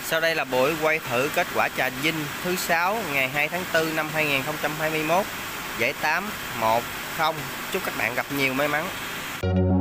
Sau đây là buổi quay thử kết quả trà Vinh thứ 6 ngày 2 tháng 4 năm 2021, giải 8-1-0. Chúc các bạn gặp nhiều may mắn.